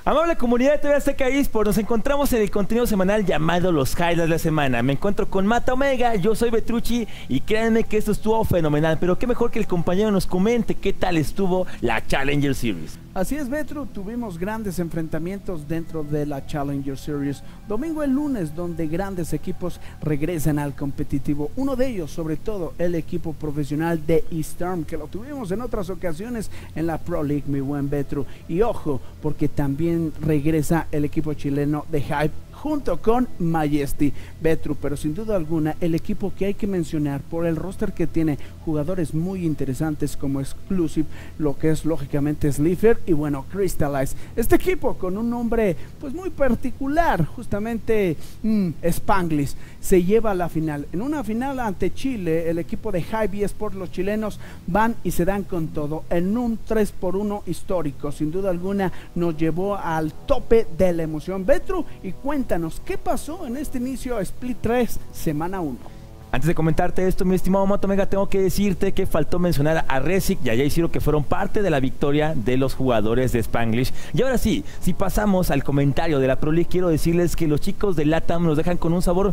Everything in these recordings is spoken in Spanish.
Amable comunidad de TV Azteca eSports, nos encontramos en el contenido semanal llamado Los Highlights de la Semana. Me encuentro con Mata Omega, yo soy Betrucci y créanme que esto estuvo fenomenal, pero qué mejor que el compañero nos comente qué tal estuvo la Challenger Series. Así es, Betru, tuvimos grandes enfrentamientos dentro de la Challenger Series, domingo y lunes, donde grandes equipos regresan al competitivo. Uno de ellos, sobre todo, el equipo profesional de eStorm, que lo tuvimos en otras ocasiones en la Pro League, mi buen Betru. Y ojo, porque también regresa el equipo chileno de Hype junto con Majesty, Betru, pero sin duda alguna el equipo que hay que mencionar por el roster que tiene jugadores muy interesantes como Exclusive, lo que es lógicamente Slifer y bueno, Crystallize. Este equipo con un nombre pues muy particular, justamente Spanglish, se lleva a la final. En una final ante Chile, el equipo de Hype eSports, los chilenos van y se dan con todo en un 3-1 histórico. Sin duda alguna nos llevó al tope de la emoción. Betru, y cuéntanos, ¿qué pasó en este inicio a Split 3, semana 1? Antes de comentarte esto, mi estimado Mata Omega, tengo que decirte que faltó mencionar a Rezik y a Jayciro, que fueron parte de la victoria de los jugadores de Spanglish. Y ahora sí, si pasamos al comentario de la Pro League, quiero decirles que los chicos de LATAM nos dejan con un sabor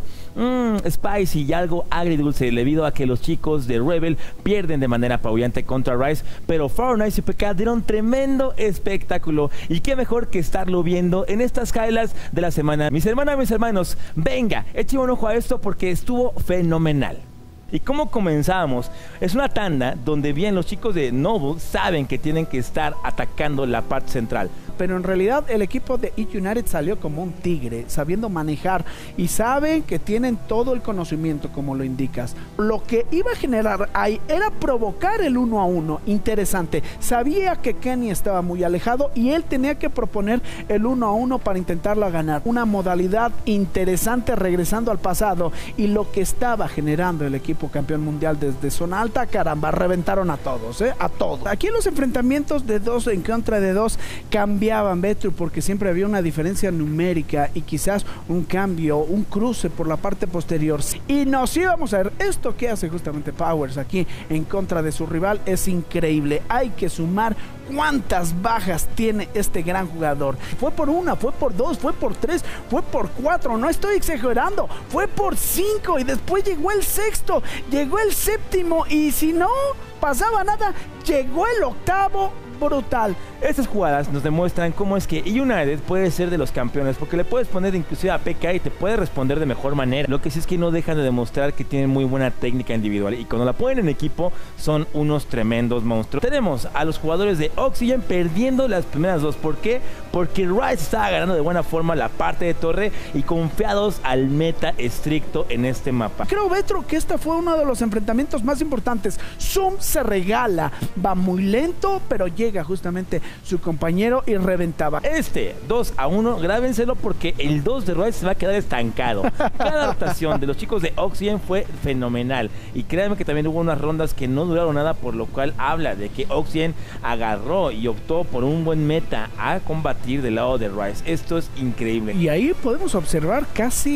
spicy y algo agridulce, debido a que los chicos de Rebel pierden de manera apabullante contra Rise, pero Fahrenheit y PK dieron tremendo espectáculo. Y qué mejor que estarlo viendo en estas highlights de la semana. Mis hermanas, mis hermanos, venga, echen un ojo a esto porque estuvo fenomenal. ¿Y cómo comenzamos? Es una tanda donde bien los chicos de Noble saben que tienen que estar atacando la parte central. Pero en realidad el equipo de It United salió como un tigre, sabiendo manejar y saben que tienen todo el conocimiento como lo indicas. Lo que iba a generar ahí era provocar el 1-1, interesante. Sabía que Kenny estaba muy alejado y él tenía que proponer el 1-1 para intentarlo ganar. Una modalidad interesante regresando al pasado, y lo que estaba generando el equipo campeón mundial desde zona alta, caramba, reventaron a todos, a todos. Aquí los enfrentamientos de 2 en contra de 2 cambiaban, Betru, porque siempre había una diferencia numérica y quizás un cambio, un cruce por la parte posterior. Y nos íbamos a ver esto que hace justamente Powers aquí en contra de su rival. Es increíble, hay que sumar cuántas bajas tiene este gran jugador. Fue por 1, fue por 2, fue por 3, fue por 4, no estoy exagerando, fue por 5 y después llegó el sexto, llegó el séptimo y si no pasaba nada, llegó el octavo. Brutal. Estas jugadas nos demuestran cómo es que United puede ser de los campeones, porque le puedes poner inclusive a PK y te puede responder de mejor manera. Lo que sí es que no dejan de demostrar que tienen muy buena técnica individual, y cuando la ponen en equipo son unos tremendos monstruos. Tenemos a los jugadores de Oxygen perdiendo las primeras dos. ¿Por qué? Porque Rise estaba ganando de buena forma la parte de torre y confiados al meta estricto en este mapa. Creo, Betro, que este fue uno de los enfrentamientos más importantes. Zoom se regala, va muy lento, pero llega justamente su compañero y reventaba. Este 2-1, grábenselo porque el 2 de Rise se va a quedar estancado. Cada rotación de los chicos de Oxygen fue fenomenal, y créanme que también hubo unas rondas que no duraron nada, por lo cual habla de que Oxygen agarró y optó por un buen meta a combatir del lado de Rise. Esto es increíble. Y ahí podemos observar casi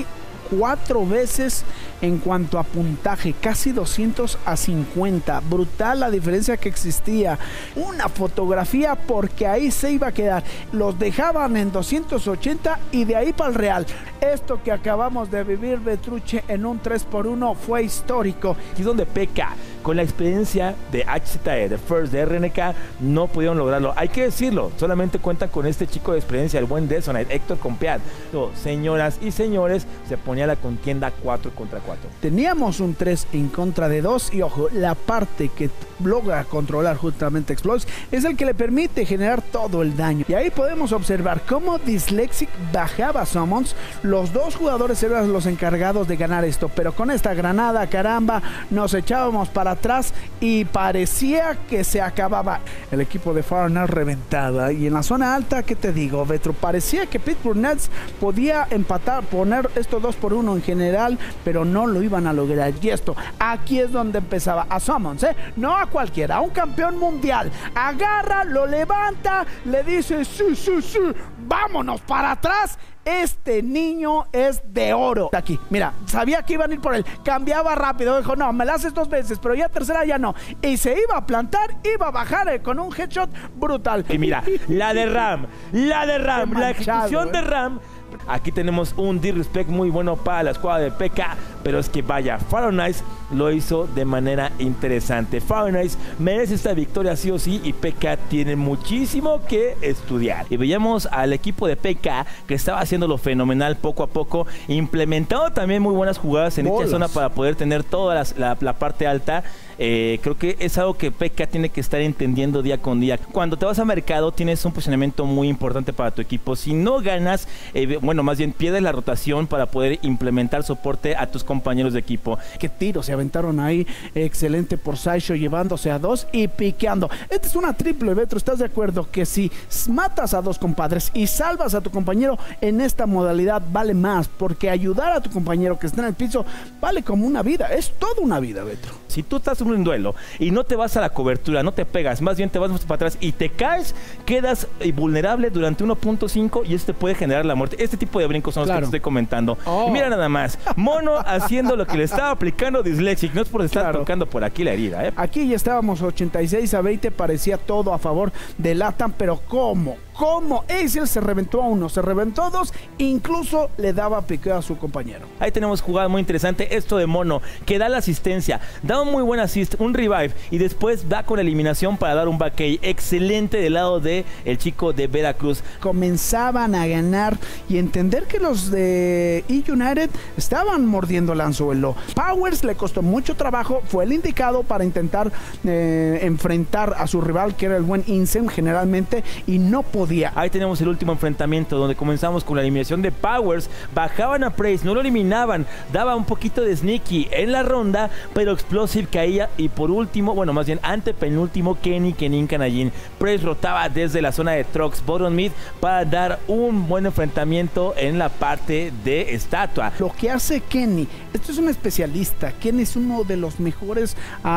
4 veces en cuanto a puntaje, casi 200-50, brutal la diferencia que existía. Una fotografía, porque ahí se iba a quedar, los dejaban en 280 y de ahí para el real. Esto que acabamos de vivir, Betruche, en un 3-1 fue histórico. Aquí es donde PK, con la experiencia de HZE, de First, de RNK, no pudieron lograrlo. Hay que decirlo, solamente cuentan con este chico de experiencia, el buen Desonite, Héctor Compeat. Señoras y señores, se ponía la contienda 4 contra 4. Teníamos un 3 en contra de 2 y ojo, la parte que logra controlar justamente Exploits es el que le permite generar todo el daño. Y ahí podemos observar cómo Dyslexic bajaba Summons. Los dos jugadores eran los encargados de ganar esto, pero con esta granada, caramba, nos echábamos para atrás y parecía que se acababa. El equipo de Fahrenheit reventaba, y en la zona alta, ¿qué te digo, Betro? Parecía que Pittsburgh Nets podía empatar, poner esto 2-1 en general, pero no lo iban a lograr. Y esto, aquí es donde empezaba a Summons, no a cualquiera, a un campeón mundial. Agarra, lo levanta, le dice, sí, vámonos para atrás. este niño es de oro. Aquí, mira, sabía que iban a ir por él, cambiaba rápido, dijo, no, me la haces 2 veces, pero ya tercera ya no. Y se iba a plantar, iba a bajar con un headshot brutal. Y mira, la de Ram, la ejecución de Ram. Aquí tenemos un disrespect muy bueno para la escuadra de PK, pero es que vaya, Fahrenheit lo hizo de manera interesante. Fahrenheit merece esta victoria sí o sí y PK tiene muchísimo que estudiar. Y veíamos al equipo de PK que estaba haciéndolo fenomenal poco a poco, implementando también muy buenas jugadas en esta zona para poder tener toda la parte alta. Creo que es algo que PK tiene que estar entendiendo día con día. Cuando te vas a mercado tienes un posicionamiento muy importante para tu equipo. Si no ganas, bueno, más bien pierdes la rotación para poder implementar soporte a tus compañeros de equipo. Qué tiro se aventaron ahí, excelente por Saisho, llevándose a 2 y piqueando. Esta es una triple, Betro, ¿estás de acuerdo? Que si matas a 2 compadres y salvas a tu compañero en esta modalidad vale más, porque ayudar a tu compañero que está en el piso vale como una vida, es toda una vida, Betro. Si tú estás en un duelo y no te vas a la cobertura, no te pegas, más bien te vas para atrás y te caes, quedas vulnerable durante 1.5 y esto te puede generar la muerte. Este tipo de brincos son los que te estoy comentando. Y mira nada más, Mono haciendo lo que le estaba aplicando Dyslexic, no es por estar tocando por aquí la herida. Aquí ya estábamos 86-20, parecía todo a favor de LATAM, pero ¿cómo? Acer se reventó a 1, se reventó a 2, incluso le daba piqueo a su compañero. Ahí tenemos jugada muy interesante, esto de Mono, que da la asistencia, da un muy buen assist, un revive, y después da con eliminación para dar un back A excelente del lado de el chico de Veracruz. Comenzaban a ganar y entender que los de E-United estaban mordiendo el anzuelo. Powers le costó mucho trabajo, fue el indicado para intentar enfrentar a su rival, que era el buen Insem generalmente, y no podía. Ahí tenemos el último enfrentamiento donde comenzamos con la eliminación de Powers. Bajaban a Praise, no lo eliminaban, daba un poquito de sneaky en la ronda, pero Explosive caía. Y por último, bueno, más bien antepenúltimo, Kenny Kenin Kanajin. Praise rotaba desde la zona de Trox bottom mid para dar un buen enfrentamiento en la parte de estatua. Lo que hace Kenny, esto es un especialista. Kenny es uno de los mejores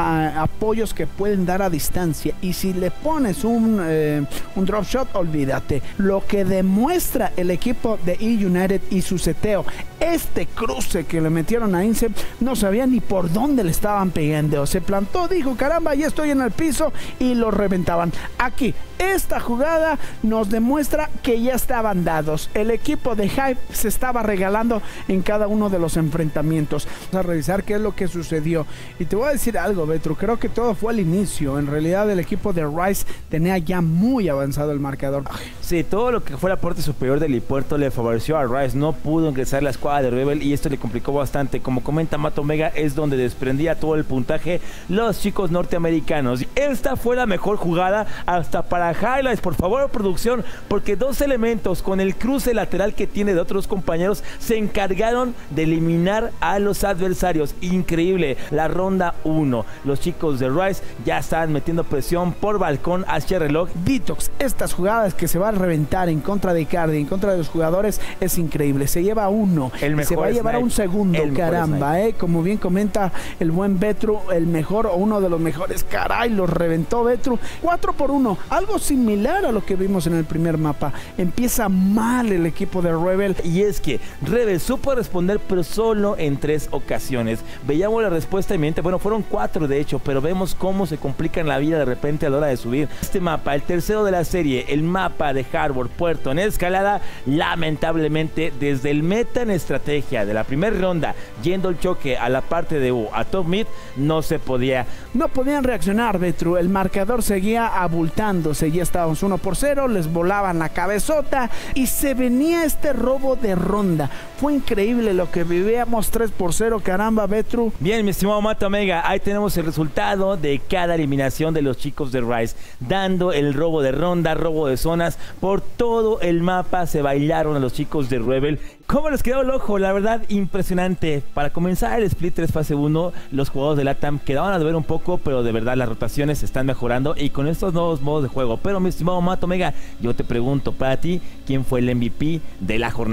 apoyos que pueden dar a distancia, y si le pones un drop shot, olvídate. Lo que demuestra el equipo de E-United y su seteo, este cruce que le metieron a Insem, no sabía ni por dónde le estaban pegando. Se plantó, dijo, caramba, ya estoy en el piso, y lo reventaban. Aquí, esta jugada nos demuestra que ya estaban dados. El equipo de Hype se estaba regalando en cada uno de los enfrentamientos. Vamos a revisar qué es lo que sucedió. Y te voy a decir algo, Betro, creo que todo fue al inicio. En realidad el equipo de Rise tenía ya muy avanzado el marcador. Sí, todo lo que fue la parte superior del helipuerto le favoreció a Rise. No pudo ingresar la escuadra de Rebel y esto le complicó bastante. Como comenta Mato Omega, es donde desprendía todo el puntaje los chicos norteamericanos. Esta fue la mejor jugada hasta para highlights. Por favor, producción, porque 2 elementos con el cruce lateral que tiene de otros compañeros se encargaron de eliminar a los adversarios. Increíble. La ronda 1. Los chicos de Rise ya estaban metiendo presión por balcón hacia el reloj. Detox, estas jugadas que se va a reventar en contra de Icardi, en contra de los jugadores, es increíble. Se lleva 1, se va a llevar a un segundo, caramba, como bien comenta el buen Betru, el mejor o uno de los mejores. Caray, los reventó Betru. 4-1, algo similar a lo que vimos en el primer mapa. Empieza mal el equipo de Rebel. Y es que Rebel supo responder, pero solo en 3 ocasiones. Veíamos la respuesta inminente, bueno, fueron 4 de hecho, pero vemos cómo se complican la vida de repente a la hora de subir. Este mapa, el tercero de la serie, el mapa de Harbor Puerto en escalada, lamentablemente desde el meta en estrategia de la primera ronda, yendo el choque a la parte de U, a top mid, no se podía. No podían reaccionar, Betru. El marcador seguía abultándose, ya estábamos 1-0, les volaban la cabezota y se venía este robo de ronda. Fue increíble lo que vivíamos. 3-0, caramba, Betru. Bien, mi estimado Mato Omega, ahí tenemos el resultado de cada eliminación de los chicos de Rise, dando el robo de ronda, robo de zonas, por todo el mapa se bailaron a los chicos de Rebel. ¿Cómo les quedó el ojo? La verdad, impresionante. Para comenzar el Split 3 fase 1, los jugadores de LATAM quedaban a deber un poco, pero de verdad las rotaciones se están mejorando y con estos nuevos modos de juego. Pero mi estimado Mato Omega, yo te pregunto, para ti, ¿quién fue el MVP de la jornada?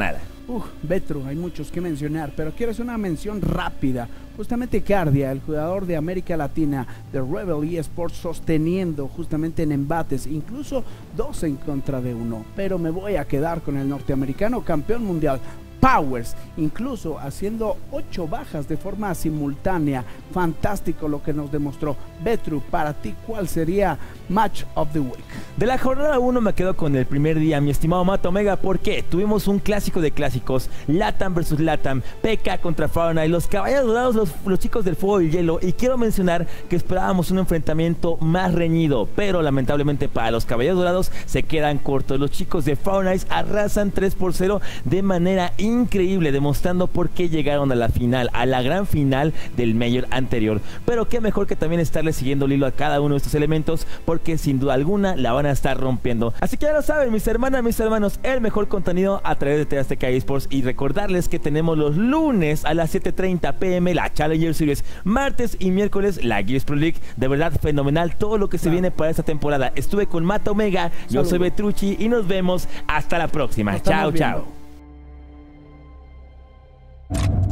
Betru, hay muchos que mencionar, pero quiero hacer una mención rápida. Justamente Cardia, el jugador de América Latina de Rebel eSports, sosteniendo justamente en embates, incluso 2 en contra de 1. Pero me voy a quedar con el norteamericano campeón mundial, Powers, incluso haciendo 8 bajas de forma simultánea. Fantástico lo que nos demostró. Betru, para ti, ¿cuál sería Match of the Week? De la jornada 1 me quedo con el primer día, mi estimado Mato Omega, porque tuvimos un clásico de clásicos, LATAM versus LATAM, PK contra Fahrenheit, los caballeros dorados, los chicos del fuego y hielo, y quiero mencionar que esperábamos un enfrentamiento más reñido, pero lamentablemente para los caballeros dorados se quedan cortos. Los chicos de Fahrenheit arrasan 3-0 de manera increíble, demostrando por qué llegaron a la final, a la gran final del Major anterior. Pero qué mejor que también estarle siguiendo el hilo a cada uno de estos elementos, porque sin duda alguna la van a estar rompiendo. Así que ya lo saben, mis hermanas, mis hermanos, el mejor contenido a través de TV Azteca eSports, y recordarles que tenemos los lunes a las 7:30 p.m. la Challenger Series, martes y miércoles la Gears Pro League. De verdad fenomenal todo lo que se viene para esta temporada. Estuve con Mato Omega, yo soy Betrucci y nos vemos hasta la próxima. Chao, chao.